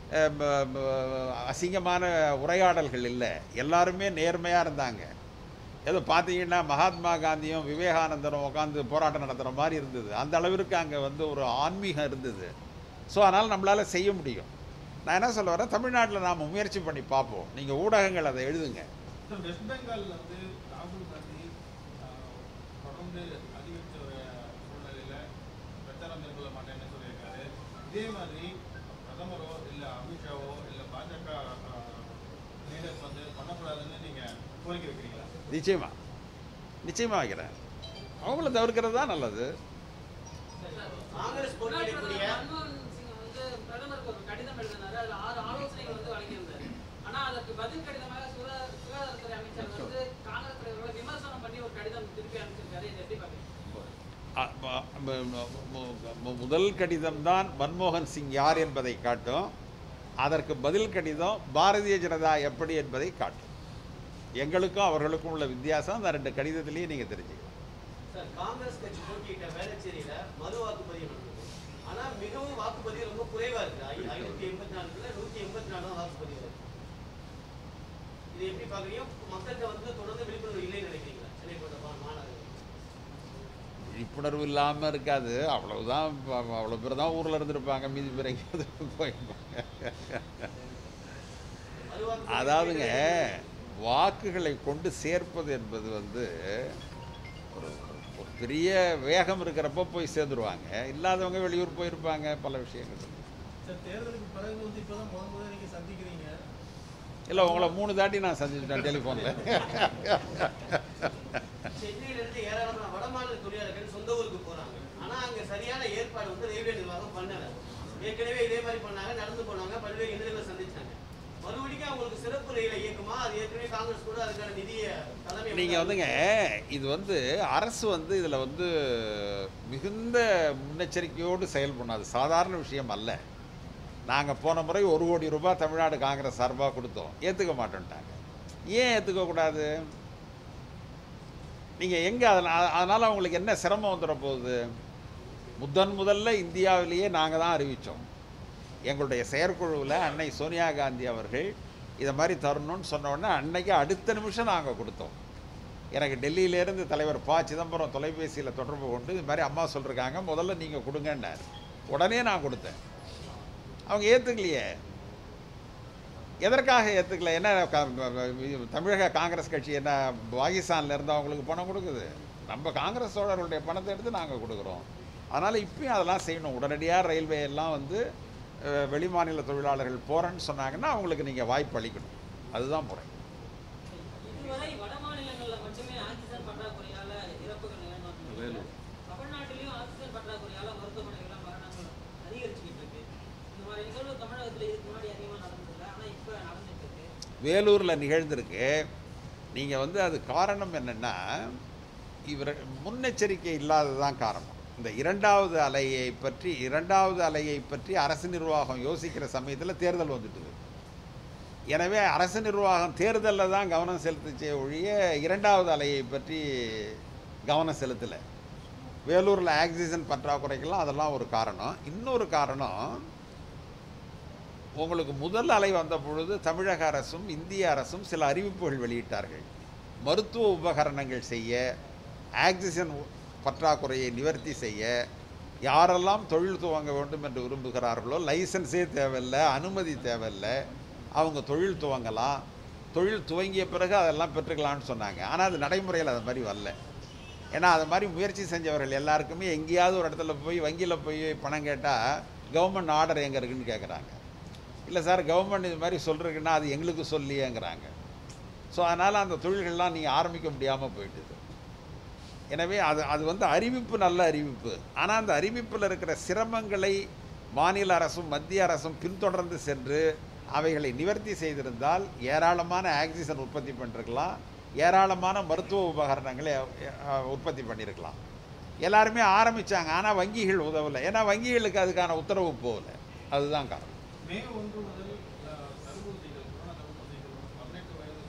அசிங்கமான உரையாடல்கள் இல்லை, எல்லாருமே நேர்மையாக இருந்தாங்க. ஏதோ பார்த்தீங்கன்னா மகாத்மா காந்தியும் விவேகானந்தரும் உட்காந்து போராட்டம் நடத்துகிற மாதிரி இருந்தது. அந்த அளவிற்கு அங்கே வந்து ஒரு ஆன்மீகம் இருந்தது. ஸோ அதனால் நம்மளால் செய்ய முடியும். நான் என்ன சொல்ல வரேன், தமிழ்நாட்டில் நாம் முயற்சி பண்ணி பார்ப்போம். நீங்கள் ஊடகங்கள் அதை எழுதுங்க. வெஸ்ட் பெங்காலில் வந்து ராகுல் காந்தி தொடர்ந்து அதிகரித்த ஒரு சூழ்நிலையில் பிரச்சாரம் மேற்கொள்ள மாட்டேன்னு சொல்லியிருக்காரு. இதே மாதிரி பிரதமரோ இல்லை அமித்ஷாவோ இல்லை பாஜக லீடர்ஸ் வந்து பண்ணக்கூடாதுன்னு நீங்கள் கோரிக்கை வைக்கிறீங்களா? நிச்சயமாக நிச்சயமாக வைக்கிறேன். அவங்கள தவிர்க்கிறது தான் நல்லது. காங்கிரஸ் போட்டியிடக்கூடிய பிரதமருக்கு ஒரு கடிதம் எழுதினாரு. அதுல ஆறு ஆலோசனைகள் வந்து வழங்கியிருந்தாரு. ஆனா அதற்கு பதில் கடிதமாக சுகாதாரத்துறை அமைச்சர் வந்து காங்கிரஸ் தலைவர்களை விமர்சனம் பண்ணி ஒரு கடிதம் திருப்பி அனுப்பிச்சிருக்காரு. இதை எப்படி பாக்குறீங்க? முதல் கடிதம் தான் மன்மோகன் சிங் யார் என்பதை காட்டும். அதற்கு பதில் கடிதம் பாரதிய ஜனதா எப்படி என்பதை காட்டும். எங்களுக்கும் அவர்களுக்கும் உள்ள வித்தியாசம் அந்த ரெண்டு கடிதத்திலேயே நீங்க தெரிஞ்சுக்கலாம். சார், காங்கிரஸ் கட்சி போட்டியிட்ட வேளச்சேரியில மறு வாக்குப்பதிவு நடந்தது. ஆனா மிகவும் வாக்குப்பதிவு ரொம்ப குறைவா இருக்கு. ஐநூத்தி எண்பத்தி நாலுல நூத்தி எண்பத்தி நாலு வாக்குப்பதிவு இருக்கு. இது எப்படி பாக்குறீங்க? மக்கள்கிட்ட வந்து தொடர்ந்து விழிப்புணர்வு இல்லைன்னு நினைக்கிறீங்களா? சென்னை போன்ற மாநகரம் விழிப்புணர்வு இல்லாமல் இருக்காது, அவ்வளவுதான். அவ்வளோ பேர் தான் ஊரில் இருந்திருப்பாங்க, மீதி பேர் எங்கேயாவது போயிருப்பாங்க. அதாவதுங்க, வாக்குகளை கொண்டு சேர்ப்பது என்பது வந்து ஒரு ஒரு பெரிய வேகம் இருக்கிறப்போ போய் சேர்ந்துருவாங்க. இல்லாதவங்க வெளியூர் போயிருப்பாங்க, பல விஷயங்கள். சார், தேர்தலுக்கு பிறகு வந்து இப்போ தான் முதல் முதல்ல நீங்கள் சந்திக்கிறீங்க. இல்லை, உங்களை மூணு தாட்டி நான் சந்திச்சிட்டேன் டெலிஃபோனில். சென்னையிலிருந்து ஏராளமான வடமாநில தொழிலாளர்கள் சொந்த ஊருக்கு போகிறாங்க. ஆனால் அங்கே சரியான ஏற்பாடு வந்து ரயில்வே நிர்வாகம் பண்ணலை. ஏற்கனவே இதே மாதிரி பண்ணாங்க, நடந்து போனாங்க, பல்வேறு இடங்களை சந்திச்சாங்க. மறுபடியும் அவங்களுக்கு சிறப்பு ரயிலை இயக்குமா? அது ஏற்கனவே காங்கிரஸ் கூட அதுக்கான நிதியை தலைமை நீங்கள் வந்துங்க இது வந்து அரசு வந்து இதில் வந்து மிகுந்த முன்னெச்சரிக்கையோடு செயல்படணும். அது சாதாரண விஷயம் அல்ல. நாங்கள் போன முறை ஒரு கோடி ரூபாய் தமிழ்நாடு காங்கிரஸ் சார்பாக கொடுத்தோம், ஏற்றுக்க மாட்டேன்ட்டாங்க. ஏன் ஏற்றுக்கக்கூடாது? நீங்கள் எங்கே அதனால் அதனால் அவங்களுக்கு என்ன சிரமம் வந்துட போகுது? முதன் முதல்ல இந்தியாவிலேயே நாங்கள் தான் அறிவித்தோம். எங்களுடைய செயற்குழுவில் அன்னை சோனியா காந்தி அவர்கள் இதை மாதிரி தரணும்னு சொன்ன உடனே அன்னைக்கு அடுத்த நிமிஷம் நாங்கள் கொடுத்தோம். எனக்கு டெல்லியிலேருந்து தலைவர் ப சிதம்பரம் தொலைபேசியில் தொடர்பு கொண்டு இது மாதிரி அம்மா சொல்லிருக்காங்க, முதல்ல நீங்கள் கொடுங்கன்னார். உடனே நான் கொடுத்தேன். அவங்க ஏற்றுக்கலையே. எதற்காக ஏற்றுக்கல? என்ன தமிழக காங்கிரஸ் கட்சி என்ன பாகிஸ்தானில் இருந்து அவங்களுக்கு பணம் கொடுக்குது? நம்ம காங்கிரஸ் தோழர்களுடைய பணத்தை எடுத்து நாங்கள் கொடுக்குறோம். அதனால் இப்பயும் அதெல்லாம் செய்யணும். உடனடியாக ரயில்வே எல்லாம் வந்து வெளிமாநில தொழிலாளர்கள் போகிறேன்னு சொன்னாங்கன்னா அவங்களுக்கு நீங்கள் வாய்ப்பு அளிக்கணும். அதுதான் முறை. இதுவரை வட மாநிலங்களில் மட்டுமே ஆக்சிஜன் பற்றாக்குறையால் இறப்புகள் நிகழ்ந்தாங்க. தமிழ்நாட்டிலையும் ஆக்சிஜன் பற்றாக்குறையால் மருத்துவமனைகள் மரணங்கள் அதிகரிச்சுக்கிட்டு இருக்கு. இந்த மாதிரி நிகழ்வு தமிழகத்தில் இதுக்கு முன்னாடி அதிகமாக நடந்ததில்லை, ஆனால் இப்போ நடந்துட்டு இருக்கு. வேலூரில் நிகழ்ந்திருக்கு. நீங்கள் வந்து அது காரணம் என்னென்னா இவர் முன்னெச்சரிக்கை இல்லாததான் காரணம். இந்த இரண்டாவது அலையை பற்றி இரண்டாவது அலையை பற்றி அரசு நிர்வாகம் யோசிக்கிற சமயத்தில் தேர்தல் வந்துட்டுது. எனவே அரசு நிர்வாகம் தேர்தலில் தான் கவனம் செலுத்துச்சே ஒழிய இரண்டாவது அலையை பற்றி கவனம் செலுத்தலை. வேலூரில் ஆக்சிஜன் பற்றாக்குறைக்கெல்லாம் அதெல்லாம் ஒரு காரணம். இன்னொரு காரணம், உங்களுக்கு முதல் அலை வந்த பொழுது தமிழக அரசும் இந்திய அரசும் சில அறிவிப்புகள் வெளியிட்டார்கள். மருத்துவ உபகரணங்கள் செய்ய, ஆக்சிஜன் பற்றாக்குறையை நிவர்த்தி செய்ய யாரெல்லாம் தொழில் துவங்க வேண்டும் என்று விரும்புகிறார்களோ லைசன்ஸே தேவையில்லை, அனுமதி தேவையில்லை, அவங்க தொழில் துவங்கலாம். தொழில் துவங்கிய பிறகு அதெல்லாம் பெற்றுக்கலான்னு சொன்னாங்க. ஆனால் அது நடைமுறையில் அது மாதிரி வரல. ஏன்னா அது மாதிரி முயற்சி செஞ்சவர்கள் எல்லாருக்குமே எங்கேயாவது ஒரு இடத்துல போய் வங்கியில் போய் பணம் கேட்டால் கவர்மெண்ட் ஆர்டர் எங்கே இருக்குன்னு கேட்குறாங்க. இல்லை சார் கவர்மெண்ட் இது மாதிரி சொல்கிறதுக்குன்னா அது எங்களுக்கு சொல்லியேங்கிறாங்க. ஸோ அதனால் அந்த தொழில்கள்லாம் நீங்கள் ஆரம்பிக்க முடியாமல் போயிட்டுது. எனவே அது அது வந்து அறிவிப்பு நல்ல அறிவிப்பு. ஆனால் அந்த அறிவிப்பில் இருக்கிற சிரமங்களை மாநில அரசும் மத்திய அரசும் பின்தொடர்ந்து சென்று அவைகளை நிவர்த்தி செய்திருந்தால் ஏராளமான ஆக்சிஜன் உற்பத்தி பண்ணிருக்கலாம், ஏராளமான மருத்துவ உபகரணங்களை உற்பத்தி பண்ணியிருக்கலாம். எல்லாருமே ஆரம்பித்தாங்க, ஆனால் வங்கிகள் உதவலை. ஏன்னா வங்கிகளுக்கு அதுக்கான உத்தரவு போகலை. அதுதான் காரணம். மே ஒன்று முதல் தடுப்பூசிகள் கொரோனா தடுப்பூசிகள் பதினெட்டு வயது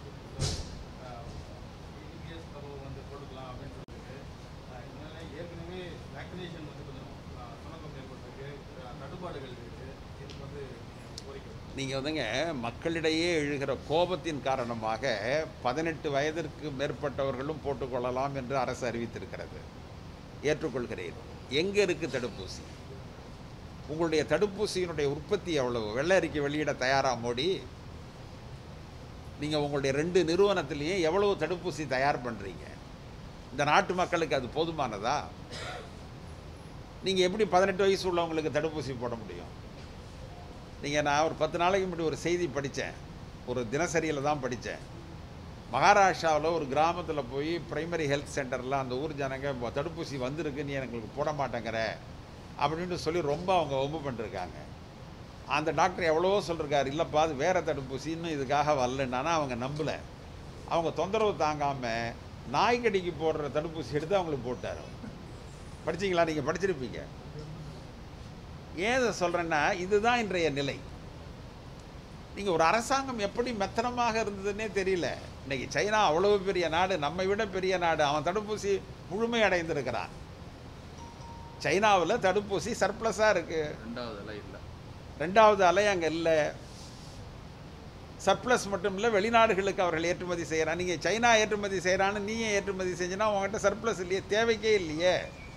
இபிஎஸ் தரவு வந்து கொடுக்கலாம் அப்படின்னு சொல்லிட்டு இதனால ஏற்கனவே வேக்சினேஷன் வந்து கொஞ்சம் சுணக்கம் ஏற்பட்டிருக்கு, தட்டுப்பாடுகள் இருக்குது. இதுக்கு வந்து கோரிக்கை நீங்கள் வந்துங்க மக்களிடையே எழுகிற கோபத்தின் காரணமாக பதினெட்டு வயதிற்கு மேற்பட்டவர்களும் போட்டுக்கொள்ளலாம் என்று அரசு அறிவித்திருக்கிறது. ஏற்றுக்கொள்கிறேன். எங்கே இருக்குது தடுப்பூசி? உங்களுடைய தடுப்பூசியினுடைய உற்பத்தி எவ்வளவு? வெள்ளை அறிக்கை வெளியிட தயாரா மோடி? நீங்கள் உங்களுடைய ரெண்டு நிறுவனத்திலையும் எவ்வளவு தடுப்பூசி தயார் பண்ணுறீங்க? இந்த நாட்டு மக்களுக்கு அது போதுமானதா? நீங்கள் எப்படி பதினெட்டு வயசு உள்ளவங்களுக்கு தடுப்பூசி போட முடியும்? நீங்கள் நான் ஒரு பத்து நாளைக்கு முன்னாடி ஒரு செய்தி படித்தேன், ஒரு தினசரியில் தான் படித்தேன். மகாராஷ்டிராவில் ஒரு கிராமத்தில் போய் பிரைமரி ஹெல்த் சென்டரில் அந்த ஊர் ஜனங்க தடுப்பூசி வந்திருக்கு, நீ எங்களுக்கு போட மாட்டேங்கிற அப்படின்னு சொல்லி ரொம்ப அவங்க ஒம்பு பண்ணிருக்காங்க. அந்த டாக்டர் எவ்வளவோ சொல்லிருக்காரு, இல்லைப்பா அது வேறு தடுப்பூசி, இன்னும் இதுக்காக வரலன்னா அவங்க நம்பலை. அவங்க தொந்தரவு தாங்காமல் நாய்க்கடிக்கு போடுற தடுப்பூசி எடுத்து அவங்களுக்கு போட்டார். படிச்சிங்களா? நீங்கள் படிச்சிருப்பீங்க. ஏன் இதை சொல்கிறேன்னா இதுதான் இன்றைய நிலை. நீங்கள் ஒரு அரசாங்கம் எப்படி மெத்தனமாக இருந்ததுன்னே தெரியல. இன்றைக்கி சைனா அவ்வளவு பெரிய நாடு, நம்மை விட பெரிய நாடு, அவன் தடுப்பூசி முழுமை அடைந்திருக்கிறான். சைனாவில் தடுப்பூசி சர்ப்ளஸாக இருக்குது. ரெண்டாவது அலை இல்லை, ரெண்டாவது அலை அங்கே இல்லை. சர்ப்ளஸ் மட்டும் இல்லை, வெளிநாடுகளுக்கு அவர்கள் ஏற்றுமதி செய்கிறான். நீங்கள் சைனா ஏற்றுமதி செய்கிறான்னு நீங்கள் ஏற்றுமதி செஞ்சுன்னா உங்கள்கிட்ட சர்ப்ளஸ் இல்லையே, தேவைக்கே இல்லையே.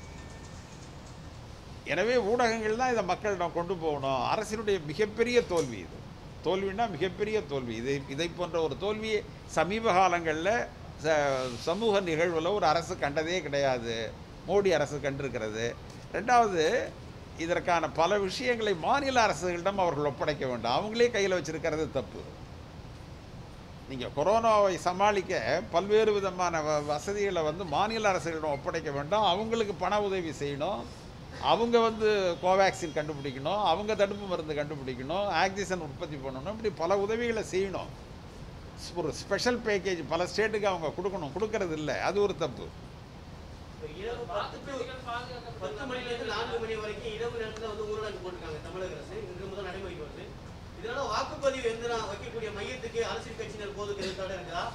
எனவே ஊடகங்கள் தான் இதை மக்களிடம் கொண்டு போகணும். அரசினுடைய மிகப்பெரிய தோல்வி இது. தோல்வின்னா மிகப்பெரிய தோல்வி. இது இதை போன்ற ஒரு தோல்வியை சமீப காலங்களில் ச சமூக நிகழ்வில் ஒரு அரசு கண்டதே கிடையாது. மோடி அரசு கண்டிருக்கிறது. ரெண்டாவது, இதற்கான பல விஷயங்களை மாநில அரசுகளிடம் அவர்கள் ஒப்படைக்க வேண்டும். அவங்களே கையில் வச்சிருக்கிறது தப்பு. நீங்கள் கொரோனாவை சமாளிக்க பல்வேறு விதமான வ வசதிகளை வந்து மாநில அரசுகளிடம் ஒப்படைக்க வேண்டும். அவங்களுக்கு பண உதவி செய்யணும். அவங்க வந்து கோவேக்சின் கண்டுபிடிக்கணும், அவங்க தடுப்பு மருந்து கண்டுபிடிக்கணும், ஆக்சிஜன் உற்பத்தி பண்ணணும், இப்படி பல உதவிகளை செய்யணும். ஒரு ஸ்பெஷல் பேக்கேஜ் பல ஸ்டேட்டுக்கு அவங்க கொடுக்கணும், கொடுக்கறது இல்லை, அது ஒரு தப்பு. இப்ப இரவு பத்து to பத்து மணிலேருந்து நான்கு மணி வரைக்கும் இரவு நேரத்தில் வந்து ஊரடங்கு போட்டிருக்காங்க தமிழக அரசு. இன்று முதல் நடைமுறைக்கு வருது. இதனால வாக்குப்பதிவு எந்திரம் வைக்கக்கூடிய மையத்துக்கு அரசியல் கட்சியினர் போதுக்கு எதிர்த்தாட இருக்கா?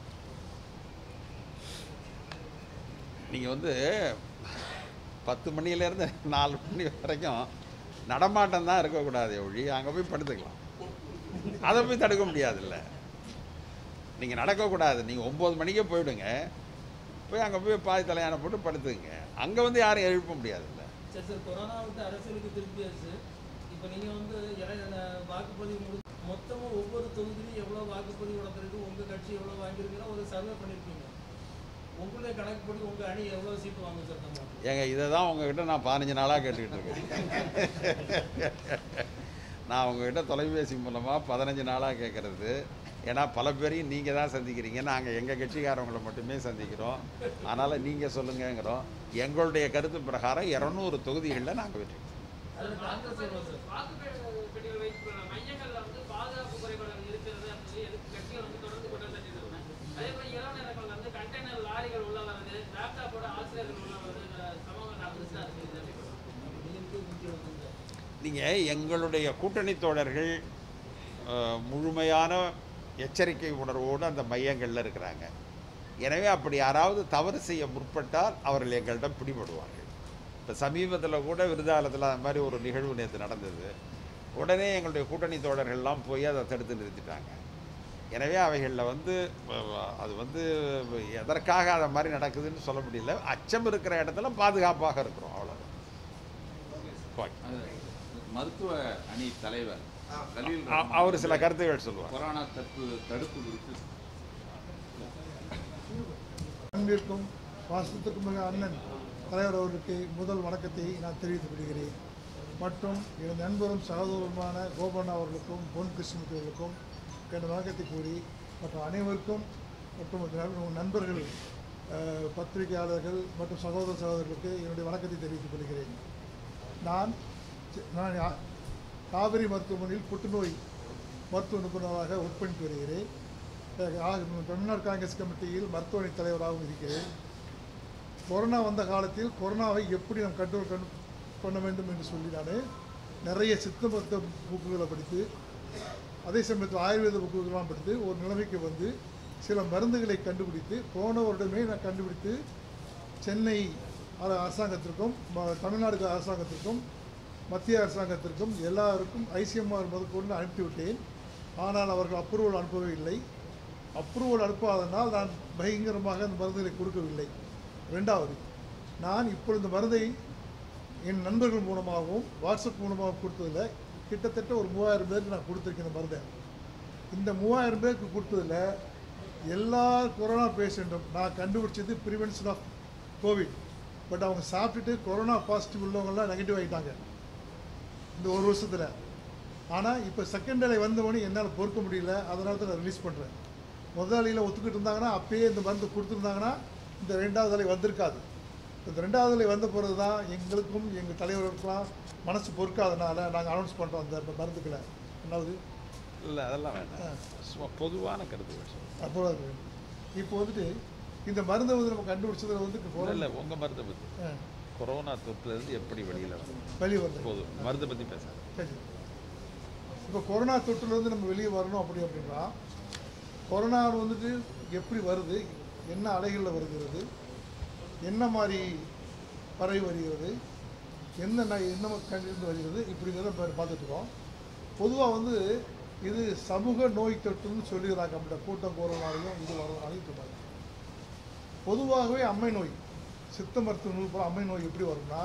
நீங்கள் வந்து பத்து மணிலேருந்து நாலு மணி வரைக்கும் நடமாட்டம் தான் இருக்கக்கூடாது ஒழி, அங்கே போய் படுத்துக்கலாம். அதை போய் தடுக்க முடியாதுல்ல. நீங்கள் நடக்கக்கூடாது, நீங்கள் ஒம்பது மணிக்கே போயிடுங்க, போய் அங்கே போய் பாதி தலையான போட்டு படுத்துங்க. அங்கே வந்து யாரும் எழுப்ப முடியாதுல்ல. சரி சார், கொரோனா விட்டு அரசியலுக்கு திருப்பியாச்சு. இப்போ நீங்கள் வந்து வாக்குப்பதிவு முடி மொத்தமாக ஒவ்வொரு தொகுதியிலும் எவ்வளோ வாக்குப்பதிவு நடந்திருக்கு, உங்கள் கட்சி எவ்வளோ வாங்கியிருக்குன்னா ஒரு சர்வே பண்ணியிருப்பீங்க. உங்களே கணக்குப்படி உங்கள் அணி எவ்வளோ சீட்டு வாங்க சார் நம்ம? ஏங்க இதை தான் உங்ககிட்ட நான் பதினஞ்சு நாளாக கேட்டுக்கிட்டு இருக்கேன். நான் உங்ககிட்ட தொலைபேசி மூலமாக பதினஞ்சு நாளாக கேட்குறது. ஏன்னா பல பேரையும் நீங்கள் தான் சந்திக்கிறீங்க, நாங்கள் எங்கள் கட்சிக்காரவங்களை மட்டுமே சந்திக்கிறோம். அதனால் நீங்கள் சொல்லுங்கிறோம். எங்களுடைய கருத்து பிரகாரம் இரநூறு தொகுதிகளில் நாங்கள் வெற்றி. அதில் காங்கிரஸ் எவ்வளோ சார்? வாக்குப்பெட்டிகள் வைத்து மையங்கள்ல வந்து பாதுகாப்பு குறைபாடுகள் இருக்கிறது அப்படின்னு எதிர்ப்பு கட்சிகள் வந்து தொடர்ந்து குற்றம் சாட்டிட்டு. அதே போல இரவு நேரங்கள்ல வந்து கண்டெய்னர் லாரிகள் உள்ள வருது, லேப்டாப்போட ஆசிரியர்கள் உள்ள வருது, சமூக நாற்பது நீங்கள் எங்களுடைய கூட்டணி தோழர்கள் முழுமையான எச்சரிக்கை உணர்வோடு அந்த மையங்களில் இருக்கிறாங்க. எனவே அப்படி யாராவது தவறு செய்ய முற்பட்டால் அவர்கள் எங்களிடம் பிடிபடுவார்கள். இப்போ சமீபத்தில் கூட விருதாலத்தில் அந்த மாதிரி ஒரு நிகழ்வு நேற்று நடந்தது. உடனே எங்களுடைய கூட்டணி தோழர்கள்லாம் போய் அதை தடுத்து நிறுத்திட்டாங்க. எனவே அவைகளில் வந்து அது வந்து எதற்காக அதை மாதிரி நடக்குதுன்னு சொல்ல முடியல. அச்சம் இருக்கிற இடத்துல பாதுகாப்பாக இருக்கிறோம், அவ்வளோதான். மருத்துவ அணி தலைவர் அவர் சில கருத்துக்கள் சொல்லுவார். கொரோனா தடுப்பு தடுப்பு குறித்து அன்பிற்கும் பாசத்துக்கும் மிக அண்ணன் தலைவர் அவர்களுக்கு முதல் வணக்கத்தை நான் தெரிவித்துக் கொள்கிறேன். மற்றும் எனது நண்பரும் சகோதரருமான கோபண்ணா அவர்களுக்கும் பொன் கிருஷ்ணமூர்த்தி அவர்களுக்கும் எனது வணக்கத்தை கூறி மற்றும் அனைவருக்கும் மற்றும் நண்பர்கள் பத்திரிகையாளர்கள் மற்றும் சகோதர சகோதரர்களுக்கு என்னுடைய வணக்கத்தை தெரிவித்துக் கொள்கிறேன். நான் நான் காவிரி மருத்துவமனையில் புற்றுநோய் மருத்துவ நிபுணராக ஒர்க் பண்ணிட்டு வருகிறேன். தமிழ்நாடு காங்கிரஸ் கமிட்டியில் மருத்துவமனை தலைவராகவும் இருக்கிறேன். கொரோனா வந்த காலத்தில் கொரோனாவை எப்படி நாம் கண்ட்ரோல் கண் பண்ண வேண்டும் என்று சொல்லி நான் நிறைய சித்த மருத்துவ புக்குகளை படித்து, அதே சமயத்தில் ஆயுர்வேத புக்குகள்லாம் படித்து ஒரு நிலைமைக்கு வந்து சில மருந்துகளை கண்டுபிடித்து போன வருடமே நான் கண்டுபிடித்து சென்னை அரசாங்கத்திற்கும் தமிழ்நாடு அரசாங்கத்திற்கும் மத்திய அரசாங்கத்திற்கும் எல்லாருக்கும் ஐசிஎம்ஆர் முதற்கொண்டு அனுப்பிவிட்டேன். ஆனால் அவர்கள் அப்ரூவல் அனுப்பவே இல்லை. அப்ரூவல் அனுப்பாதனால் நான் பயங்கரமாக அந்த மருந்துகளை கொடுக்கவில்லை. ரெண்டாவது, நான் இப்பொழுது இந்த மருந்தை என் நண்பர்கள் மூலமாகவும் வாட்ஸ்அப் மூலமாகவும் கொடுத்ததில் கிட்டத்தட்ட ஒரு மூவாயிரம் பேருக்கு நான் கொடுத்துருக்கேன் இந்த மருந்தை. இந்த மூவாயிரம் பேருக்கு கொடுத்ததில் எல்லா கொரோனா பேஷண்ட்டும் நான் கண்டுபிடிச்சது ப்ரிவென்ஷன் ஆஃப் கோவிட். பட் அவங்க சாப்பிட்டுட்டு கொரோனா பாசிட்டிவ் உள்ளவங்களாம் நெகட்டிவ் ஆகிட்டாங்க இந்த ஒரு வருஷத்தில். ஆனால் இப்போ செகண்ட் அலை வந்தவொடனே என்னால் பொறுக்க முடியல, அதனால தான் நான் ரிலீஸ் பண்ணுறேன். முதலாளியில் ஒத்துக்கிட்டு இருந்தாங்கன்னா அப்பயே இந்த மருந்து கொடுத்துருந்தாங்கன்னா இந்த ரெண்டாவது அலை வந்திருக்காது. இந்த ரெண்டாவது அலை வந்த பிறகு தான் எங்களுக்கும் எங்கள் தலைவர்களுக்கெல்லாம் மனசு பொறுக்காதனால நாங்கள் அனௌன்ஸ் பண்ணுறோம் அந்த மருந்துக்களை. ரெண்டாவது இல்லை அதெல்லாம் வேண்டாம், பொதுவான கருத்து. அப்புறம் இப்போ வந்துட்டு இந்த மருந்தை வந்து நம்ம கண்டுபிடிச்சதில் வந்து இல்லை உங்கள் மருந்தை பற்றி கொரோனா தொற்றுலேருந்து எப்படி வெளியில் வரும் வெளியே வரணும் போதும், மருந்தை பற்றி பேசுகிறேன். சரி, இப்போ கொரோனா தொற்றுலேருந்து நம்ம வெளியே வரணும் அப்படி அப்படின்னா கொரோனா வந்துட்டு எப்படி வருது, என்ன அலைகளில் வருகிறது, என்ன மாதிரி பரவி வருகிறது, என்ன என்ன கண்டிருந்து வருகிறது, இப்படிங்கிறத பார்த்துட்ருக்கோம். பொதுவாக வந்து இது சமூக நோய் தொற்றுன்னு சொல்லிடுறாங்க. அப்படின்ற கூட்டம் கொரோனாவையும் இது வரனாலையும் சொல்கிறாங்க. பொதுவாகவே அம்மை நோய் சித்த மருத்துவ நூல் போல அம்மை நோய் எப்படி வரும்னா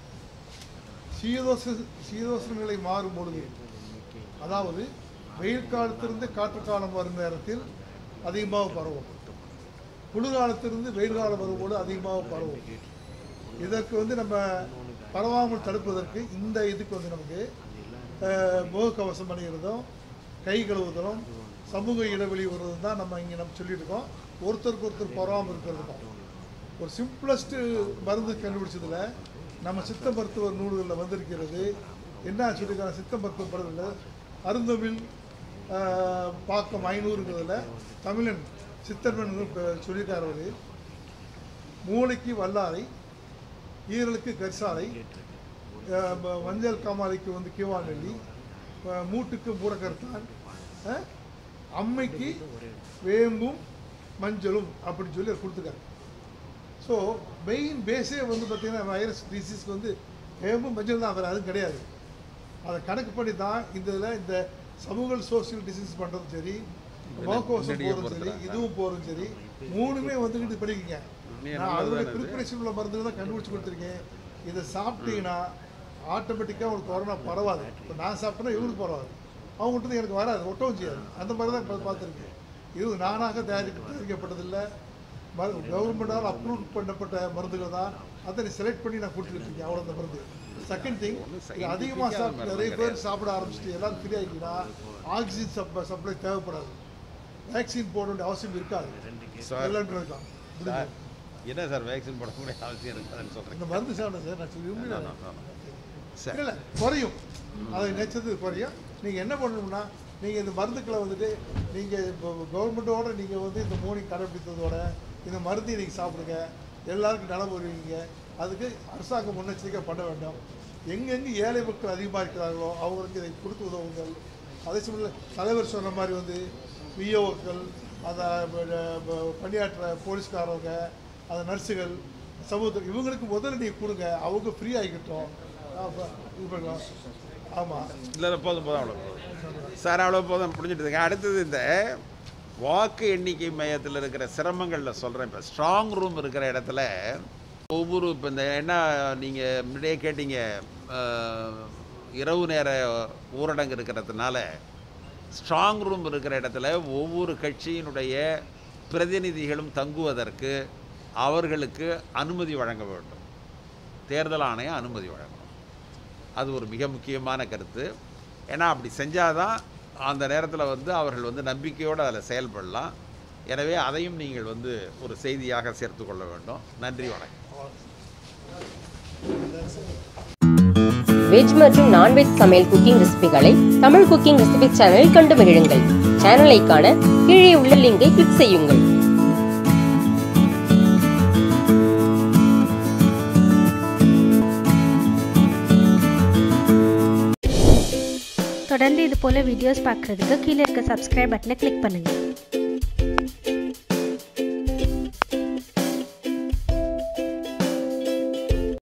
சீதோச சீதோச நிலை மாறும் பொழுது, அதாவது வெயில் காலத்திலிருந்து காற்று காலம் வரும் நேரத்தில் அதிகமாக பரவும், குளிர்காலத்திலிருந்து வெயில் காலம் வரும்போது அதிகமாக பரவும். இதற்கு வந்து நம்ம பரவாமல் தடுப்பதற்கு இந்த இதுக்கு வந்து நமக்கு முகக்கவசம் அணிகிறதும் கை கழுவுதலும் சமூக இடைவெளி வருவதும் தான் நம்ம இங்கே நம்ம சொல்லிட்டு இருக்கோம். ஒருத்தருக்கு ஒருத்தர் பரவாமல் இருக்கிறதுக்கும் ஒரு சிம்பிளஸ்ட்டு மருந்து கண்டுபிடிச்சதில் நம்ம சித்த மருத்துவர் நூல்களில் வந்திருக்கிறது. என்ன சொல்லியிருக்காங்க சித்த மருத்துவ படத்தில் அருந்தமிழ் பாக்கம் ஐநூறுங்கிறதுல தமிழன் சித்தர்மன் சொல்லியிருக்கார். அவர் மூளைக்கு வல்லாரை, ஈரலுக்கு கரிசாலை, மஞ்சள் காமாலைக்கு வந்து கீவாநெல்லி, மூட்டுக்கு மூடக்கருத்தான், அம்மைக்கு வேம்பும் மஞ்சளும் அப்படின்னு சொல்லி அவர் கொடுத்துருக்காரு. ஸோ மெயின் பேஸே வந்து பார்த்திங்கன்னா வைரஸ் டிசீஸ்க்கு வந்து வேம்பும் மஞ்சள் தான், வேறு அதுவும் கிடையாது. அதை கணக்கு பண்ணி தான் இந்த இதில் இந்த சமூக சோசியல் டிசீஸ் பண்ணுறதும் சரி, மோக்கோசம் போகிறதும் சரி, இதுவும் போகிறதும் சரி, மூணுமே வந்துக்கிட்டு படிக்கிங்க. நான் அதோடைய ப்ரிப்பரேஷன் உள்ள மருந்து தான் கண்டுபிடிச்சி கொடுத்துருக்கேன். இதை சாப்பிட்டீங்கன்னா ஆட்டோமேட்டிக்காக உங்களுக்கு கொரோனா பரவாது. இப்போ நான் சாப்பிட்டேன்னா இவங்களுக்கு பரவாது, அவங்ககிட்ட எனக்கு வராது, ஒட்டவும் செய்யாது. அந்த மாதிரி தான் இப்போ பார்த்துருக்கேன். இது நானாக தயாரிக்க தயாரிக்கப்பட்டதில்லை, மரு கவர்மெண்டால் அப்ரூவ் பண்ணப்பட்ட மருந்துகள் தான். அதை செலக்ட் பண்ணி நான் கொடுத்துருக்கேன். அவ்வளோ அந்த மருந்து. செகண்ட் திங், இது அதிகமாக சாப்பிட்டு நிறைய பேர் சாப்பிட ஆரம்பிச்சுட்டு எல்லாம் ஃப்ரீ ஆகிக்கினா ஆக்சிஜன் சப்ளை சப்ளை தேவைப்படாது, வேக்சின் போட வேண்டிய அவசியம் இருக்காது. இருக்கான் என்ன சார் வேக்சின் போடக்கூடிய அவசியம் இருக்காதுன்னு சொல்கிறேன். இந்த மருந்து சாப்பிட சார் நான் சொல்லி இல்லை குறையும், அதை நினைச்சது குறையும். நீங்கள் என்ன பண்ணணும்னா நீங்கள் இந்த மருந்துக்களை வந்துட்டு நீங்கள் இப்போ கவர்மெண்ட்டோடு நீங்கள் வந்து இந்த மூணு கடைப்பிடித்ததோட இந்த மருந்தை நீங்கள் சாப்பிடுங்க, எல்லாருக்கும் நலம் வருவீங்க. அதுக்கு அரசாங்கம் முன்னெச்சரிக்கை பண்ண வேண்டும். எங்கெங்கே ஏழை மக்கள் அதிகமாக இருக்கிறார்களோ அவங்களுக்கு இதை கொடுத்து உதவுங்கள். அதே சமயத்தில் தலைவர் சொன்ன மாதிரி வந்து விஓக்கள், அந்த பணியாற்ற போலீஸ்காரவங்க, அந்த நர்ஸுகள், சமூகத்தில் இவங்களுக்கு முதல்ல நீங்கள் கொடுங்க. அவங்க ஃப்ரீ ஆகிக்கிட்டோம். இது பண்ணலாம். ஆமாம் இல்லை போதும் போதும் அவ்வளோ போதும் சார், அவ்வளோ போதும் முடிஞ்சிட்டுதுங்க. அடுத்தது இந்த வாக்கு எண்ணிக்கை மையத்தில் இருக்கிற சிரமங்களில் சொல்கிறேன். இப்போ ஸ்ட்ராங் ரூம் இருக்கிற இடத்துல ஒவ்வொரு இப்போ இந்த என்ன நீங்கள் முன்னாடியே கேட்டீங்க, இரவு நேர ஊரடங்கு இருக்கிறதுனால ஸ்ட்ராங் ரூம் இருக்கிற இடத்துல ஒவ்வொரு கட்சியினுடைய பிரதிநிதிகளும் தங்குவதற்கு அவர்களுக்கு அனுமதி வழங்க வேண்டும். தேர்தல் ஆணையம் அனுமதி வழங்கணும். அது ஒரு மிக முக்கியமான கருத்து. ஏன்னா அப்படி செஞ்சால் தான் அந்த நேரத்தில் வந்து அவர்கள் வந்து நம்பிக்கையோடு அதில் செயல்படலாம். எனவே அதையும் நீங்கள் வந்து ஒரு செய்தியாக சேர்த்து கொள்ள வேண்டும். நன்றி, வணக்கம். வெஜ் மற்றும் நான்வெஜ் சமையல் குக்கிங் ரெசிபிகளை தமிழ் குக்கிங் ரெசிபி சேனலில் கண்டு மகிழுங்கள். சேனலை காண கீழே உள்ள லிங்கை கிளிக் செய்யுங்கள். தொடர்ந்து இது போல வீடியோஸ் பார்க்குறதுக்கு கீழே இருக்க சப்ஸ்கிரைப் பட்டனை கிளிக் பண்ணுங்கள்.